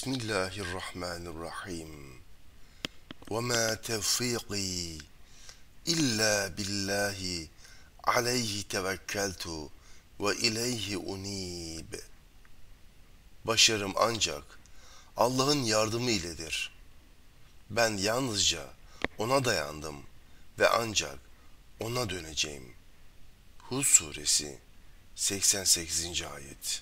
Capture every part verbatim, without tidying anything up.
Bismillahirrahmanirrahim. Ve ma tevfiki illa billahi aleyhi tevekkeltu ve ileyhi unib. Başarım ancak Allah'ın yardımı iledir. Ben yalnızca ona dayandım ve ancak ona döneceğim. Hud suresi seksen sekizinci ayet.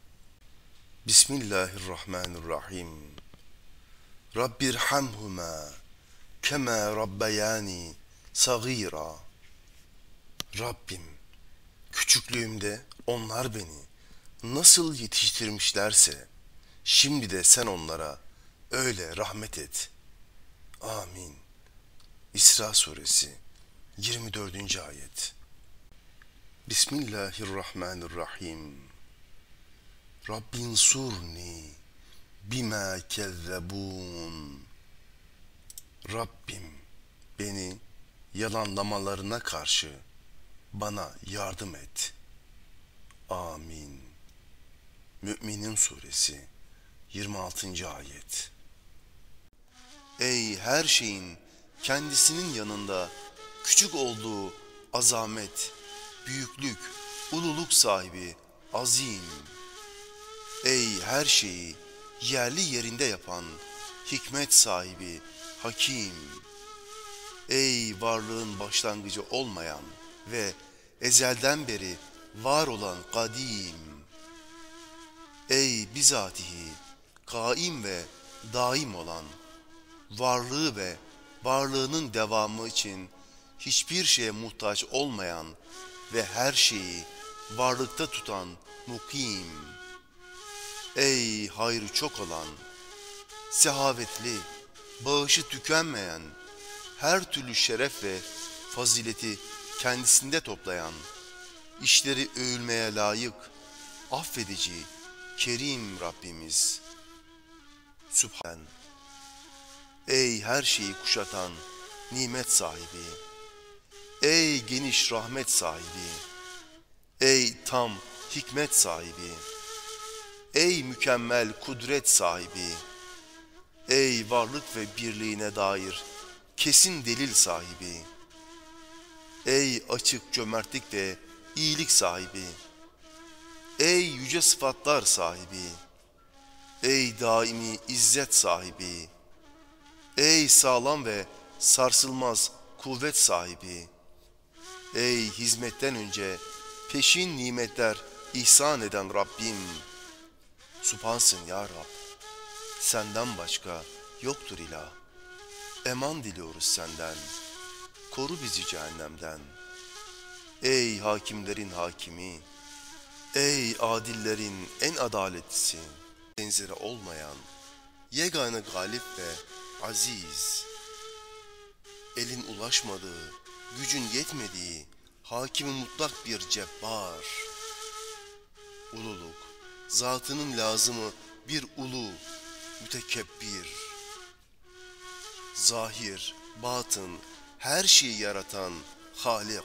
Bismillahirrahmanirrahim. Rabbirhamhuma kema rabbayani sagira. Rabbim, küçüklüğümde onlar beni nasıl yetiştirmişlerse şimdi de sen onlara öyle rahmet et. Amin. İsra suresi yirmi dördüncü ayet. Bismillahirrahmanirrahim. Rabbin surni bima kezzebun. Rabbim, beni yalanlamalarına karşı bana yardım et. Amin. Mü'minin suresi yirmi altıncı ayet. Ey her şeyin kendisinin yanında küçük olduğu azamet, büyüklük, ululuk sahibi azim. Ey her şeyi yerli yerinde yapan hikmet sahibi hakim. Ey varlığın başlangıcı olmayan ve ezelden beri var olan kadim. Ey bizatihi kaim ve daim olan, varlığı ve varlığının devamı için hiçbir şeye muhtaç olmayan ve her şeyi varlıkta tutan mukim. Ey hayrı çok olan, sehavetli, bağışı tükenmeyen, her türlü şeref ve fazileti kendisinde toplayan, işleri övülmeye layık, affedici, kerim Rabbimiz. Sübhan. Ey her şeyi kuşatan nimet sahibi, ey geniş rahmet sahibi, ey tam hikmet sahibi, ey mükemmel kudret sahibi, ey varlık ve birliğine dair kesin delil sahibi, ey açık cömertlik ve iyilik sahibi, ey yüce sıfatlar sahibi, ey daimi izzet sahibi, ey sağlam ve sarsılmaz kuvvet sahibi, ey hizmetten önce peşin nimetler ihsan eden Rabbim. Subhansın ya Rab, senden başka yoktur ilah. Eman diliyoruz senden, koru bizi cehennemden. Ey hakimlerin hakimi, ey adillerin en adaletlisi, benzeri olmayan, yegane galip ve aziz, elin ulaşmadığı, gücün yetmediği, hakimi mutlak bir cebbar, ululuk, zatının lazımı bir ulu, mütekebbir, zahir, batın, her şeyi yaratan Halik,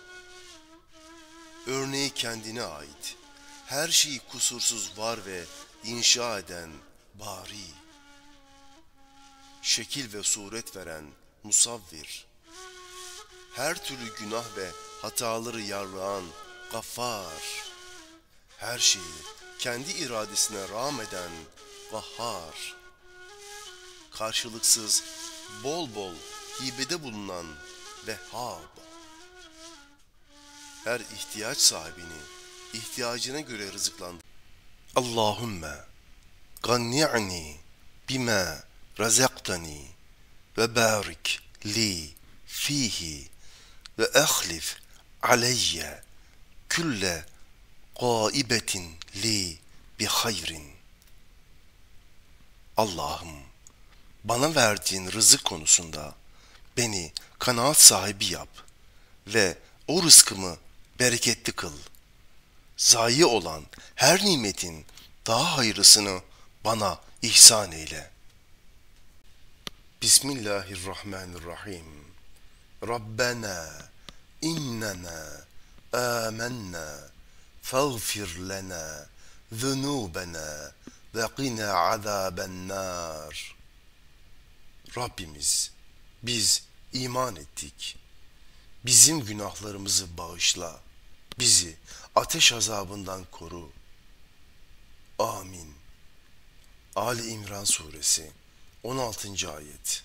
örneği kendine ait, her şeyi kusursuz var ve inşa eden Bari, şekil ve suret veren Musavvir, her türlü günah ve hataları yarlayan Gaffar, her şeyi kendi iradesine rağmeden Gahhar, karşılıksız bol bol hibede bulunan Vehhab, her ihtiyaç sahibini ihtiyacına göre rızıklandır. Allahümme ganni'ni bima razaktani ve barik li fihi ve ahlif aleyye külle gaibetin li bi hayrin. Allah'ım, bana verdiğin rızık konusunda beni kanaat sahibi yap ve o rızkımı bereketli kıl. Zayi olan her nimetin daha hayırlısını bana ihsan eyle. Bismillahirrahmanirrahim. Rabbena innena amennâ faghfir lana zunubena ve qina azaben nar. Rabbimiz, biz iman ettik. Bizim günahlarımızı bağışla. Bizi ateş azabından koru. Amin. Ali İmran Suresi on altıncı ayet.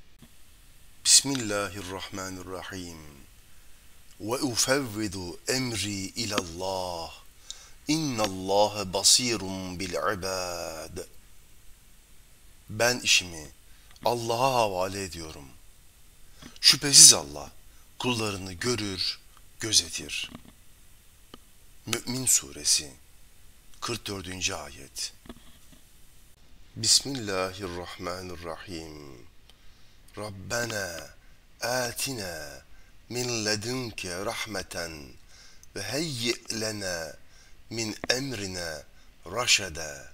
Bismillahirrahmanirrahim. Ve ufevvidu emri ilallah. İnnallâhe basîrun bil ibâd. Ben işimi Allah'a havale ediyorum. Şüphesiz Allah kullarını görür, gözetir. Mü'min Suresi kırk dördüncü ayet. Bismillahirrahmanirrahim. Rabbena atina min ledunke rahmeten ve heyyi lena min emrina raşada.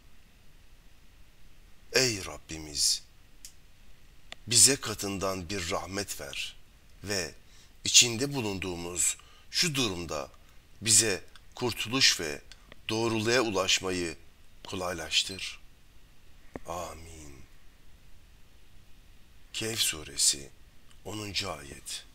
Ey Rabbimiz! Bize katından bir rahmet ver ve içinde bulunduğumuz şu durumda bize kurtuluş ve doğruluğa ulaşmayı kolaylaştır. Amin. Kehf Suresi onuncu ayet.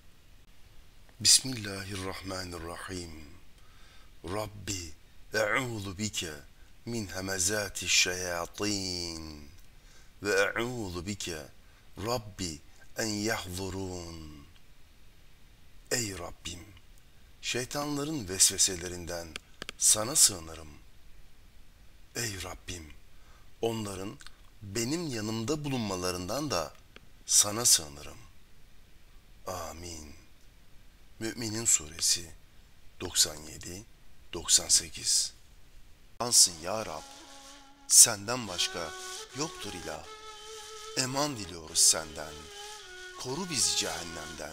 Bismillahirrahmanirrahim. Rabbi e'ûzu bike min hemezâti şeyâtin ve e'ûzu bike Rabbi en yahzurun. Ey Rabbim! Şeytanların vesveselerinden sana sığınırım. Ey Rabbim! Onların benim yanımda bulunmalarından da sana sığınırım. Amin. Mü'minin Suresi doksan yedi doksan sekiz. Ansın ya Rab, senden başka yoktur ilah. Eman diliyoruz senden, koru bizi cehennemden.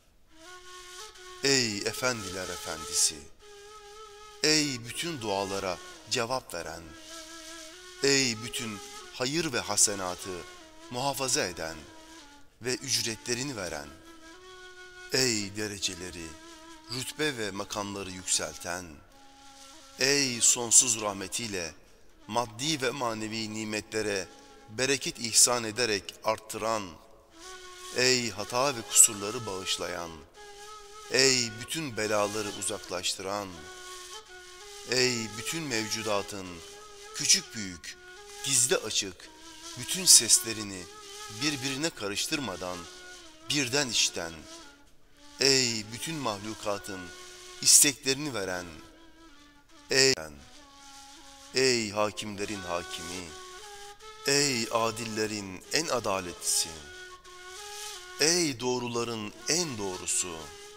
Ey efendiler efendisi, ey bütün dualara cevap veren, ey bütün hayır ve hasenatı muhafaza eden ve ücretlerini veren, ey dereceleri, rütbe ve makamları yükselten, ey sonsuz rahmetiyle maddi ve manevi nimetlere bereket ihsan ederek arttıran, ey hata ve kusurları bağışlayan, ey bütün belaları uzaklaştıran, ey bütün mevcudatın küçük büyük, gizli açık, bütün seslerini birbirine karıştırmadan birden işten, ey bütün mahlukatın isteklerini veren, ey, ey hakimlerin hakimi, ey adillerin en adaletlisi, ey doğruların en doğrusu,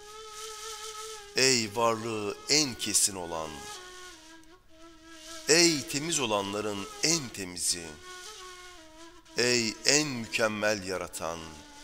ey varlığı en kesin olan, ey temiz olanların en temizi, ey en mükemmel yaratan,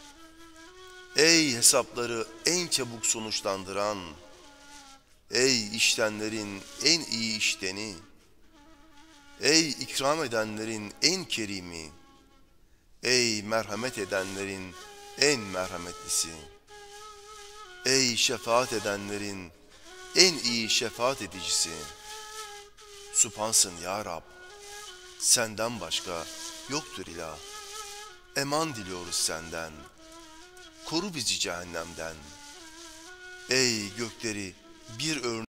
ey hesapları en çabuk sonuçlandıran, ey iştenlerin en iyi işteni, ey ikram edenlerin en kerimi, ey merhamet edenlerin en merhametlisi, ey şefaat edenlerin en iyi şefaat edicisi. Sübhansın ya Rab, senden başka yoktur ilah. Eman diliyoruz senden, koru bizi cehennemden. Ey gökleri bir örnek